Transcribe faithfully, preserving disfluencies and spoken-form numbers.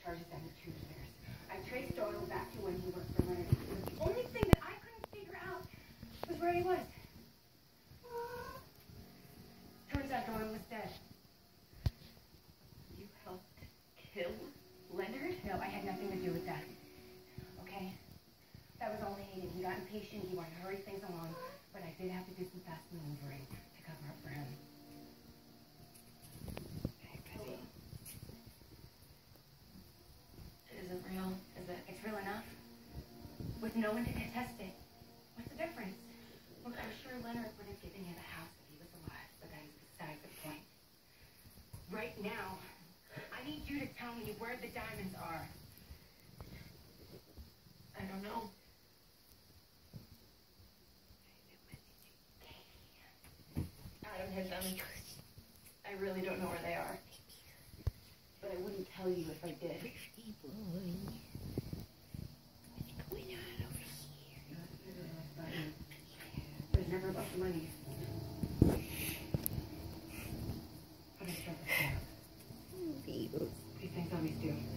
charges down to two years. I traced Doyle back to when he worked for Leonard. The only thing that I couldn't figure out was where he was. Turns out Doyle was dead. You helped kill Leonard? No, I had nothing to do with that. Okay? That was all Hayden. He got impatient. He wanted to hurry things along. But I did have to do some fast maneuvering to cover up for him. Okay, Betty. It isn't real, is it? It's real enough. With no one to contest it. What's the difference? Look, I'm sure Leonard would have given you the house if he was alive, but that is beside the point. Right now, I need you to tell me where the diamonds are. I don't know. Adam hid them. I really don't know where they are. But I wouldn't tell you if I did. Pretty boy. What's going on over here? There's never about the money. But I start with that. Beagles. These things always do.